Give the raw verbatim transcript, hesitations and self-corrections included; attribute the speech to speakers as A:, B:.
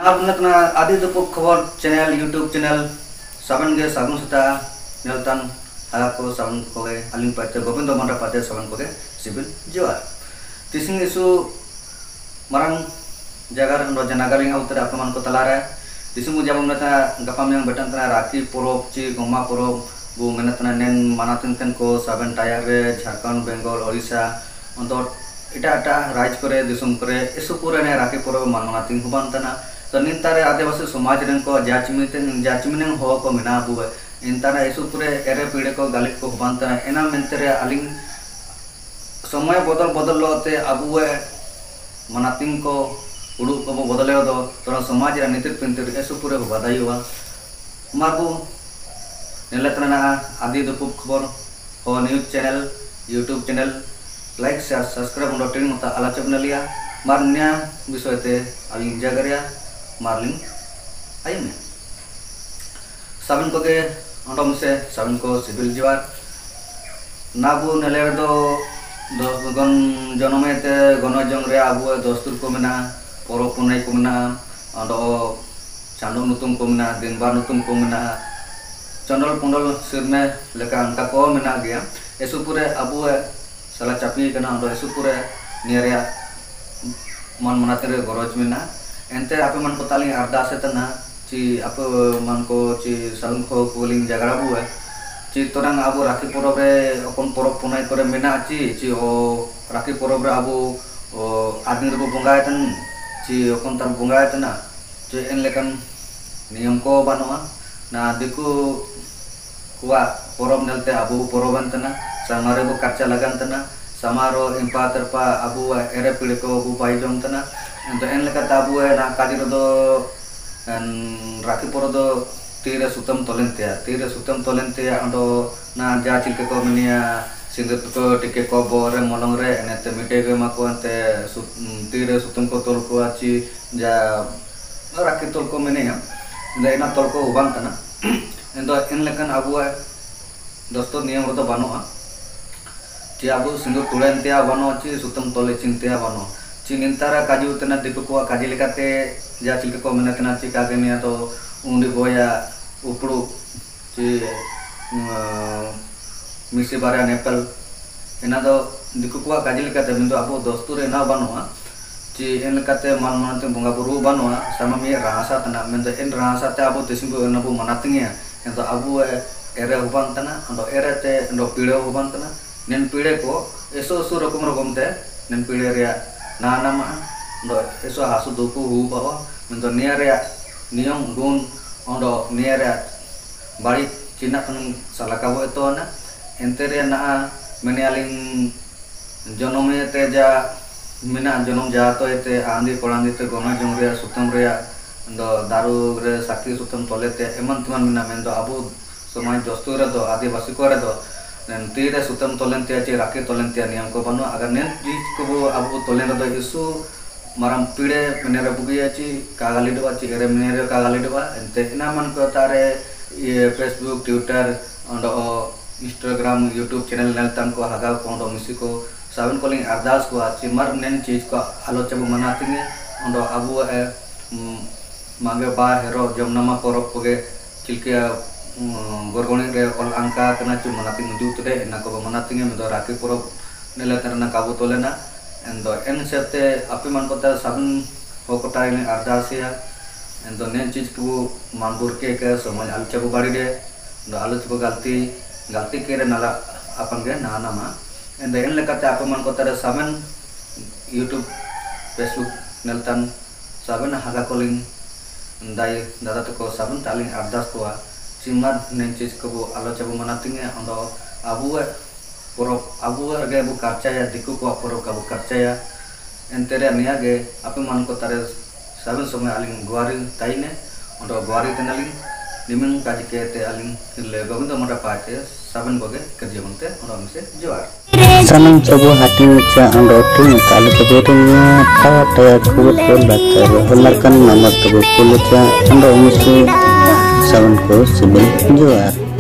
A: आप नतना आदि दुपुक खबर चैनल यूट्यूब चैनल साबन के साबुन सुता नेलतान हागा को साबन को के अलिंग पाते गोविंद मंडा पाते साबन को के सिबिल जोर तिसिंग इशू मरंग जगह रो जनागलिंग उतर अपमान को तलारे तिसिंग मुझे नता गपा में बटन तना राखी पोरोब ची गोमा पोरोब बु मेनतना नेन मानातिन तन को साबन टायर रे झारखंड बेंगल ओडिशा अंतर इटा इटा राज करे दिसुम करे इसु पूरे ने राखी पोरोब मानातिन हुबान तना तो निंतारे आदिवासी समाज रन को जाचमितन जाचमिनन हो को मिना बुए इंतारा इसु पूरे एरे पीड़े को गालिक को हुबान तना एना मेंतरे अलिंग समय बदल बदल लोते अबुए मनातिन को उडु को बदले दो तो समाज रा नीति पिंतिर इसु पूरे बदायुवा मारबु नेलतना आदि दुपुक खबर हो news channel YouTube channel like share subscribe नोटिंग मता आलोचना नलिया मारन्या विषय ते अलिंग जगरिया मारलिंग आयु में साबिन को के अंडम से साबिन को सिविल जीवार नाबू नेलेर दो गन जनमेते गनजंग रे आबू दोस्तुर को मेना पोरो पुनाई को मेना अंडो चांदो नुतुम को मेना दिनबार नुतुम को मेना चंडल पुंडल सिर में लेका अंका को मेना गया एसु पूरे आबू सला चापी कना अंडो एसु पूरे नियरिया मन मनाते रे गरज मेना एंते आप मन को ताली अरदास तना ची आप मन को ची साबुन को कोलिंग जगरा बुए ची तोरंग आबो राखी परब रे अपन परब पुनाई करे मेना ची ची ओ राखी परब रे आबो ओ आदमी रे बंगाय तन ची अपन तर बंगाय तना ची एन लेकन नियम को बानोआ ना दिकु कुआ परब नेलते आबो परबन तना समारे बो खर्चा लगन तना समारो इंपा तरपा आबो एरे पीड़े को बु पाई जम तना तो एन लेका ताबू है ना काजी रो राखी पोरो दो तीरे सुतम तोलेंते तीरे सुतम तोलेंते अंडो ना जा चिलके को मिनिया सिंगर को टिके को बोरे मोलंग रे एनेते मिटे के माको अंते तीरे सुतम को तोल को आची जा राखी तोल को मिनिया एना तोल को उबान तना एंदो एन लेकन आबू है दोस्तों नियम रो बानोआ ची आबू सिंगर तुलेंते बानो ची सुतम तोले चिंते बानो ची निंतारा काजी उतना दिकु को काजी लेकाते जा चिलके को मेनतना ची कागे निया तो उंडी बोया उपड़ू ची मिसी बारे नेपल एना दो दिकु को काजी लेकाते बिंदु आबो दोस्तुर एना बानोआ ची एन लेकाते मान मानते बंगा बुरु बानोआ sama mi rasa तना मेंदो एन rasa ते आबो तिसिंगु एनाबो मनातिंगे एंतो आबो एरे हुबान तना अंदो एरे ते अंदो पीड़े हुबान तना नेन पीड़े को एसो सु रकम रकम ते नेन पीड़े रे ना nama do eso hasu duku hu bawa mento niare niong gun ondo niare bari cina kan salah kabo itu na entere na menialing jonome teja mina jonom jato ete andi korandi te gona jongria sutam rea do daru re sakti sutam tolete eman teman mina mento abu somai dostura do adivasi kore do dan tidak sutam tolen tia cie rakyat tolen tia niam ko bano agar nen di kubu abu tolen ada isu maram pide menera bugi aci kagali doa ci ere menera kagali doa ente naman ko tare Facebook Twitter ondo Instagram YouTube channel nel tam ko haga ko ondo misiko saben calling ardas ko aci mar nen चीज को आलोचना मनाते हैं ondo abu e mage ba hero jamnama porok koge cilke gorgone re ol angka kena cuma nanti menuju tuh deh, nak kau menanti nya mentor rakyat poro nilai karena kabu tolena, endo en sete api man kota sabun kota ini ardasia, endo nen चीज ku manbur ke ke semua alu coba bari deh, endo alu coba galti galti kira nala apa enggak nah nama, endo en lekatnya api man kota ada sabun YouTube, Facebook neltan sabun harga calling, ndai data tuh kau sabun taling ardas kuah Cimar nencis kebu alo cabu manatingnya ondo abu poro abu age bu karcaya diku ko poro kabu karcaya entere niage ape man ko tare saben some aling guari taine ondo guari tenaling nimen kaji kete aling le gobindo mata paate saben boge kerja monte ondo mise juar
B: sanang cabu hati uca ondo tu talu kebetunya tawa taya kubut ko bakar holarkan nama tebu kuluca ondo mise saban ko sibil juar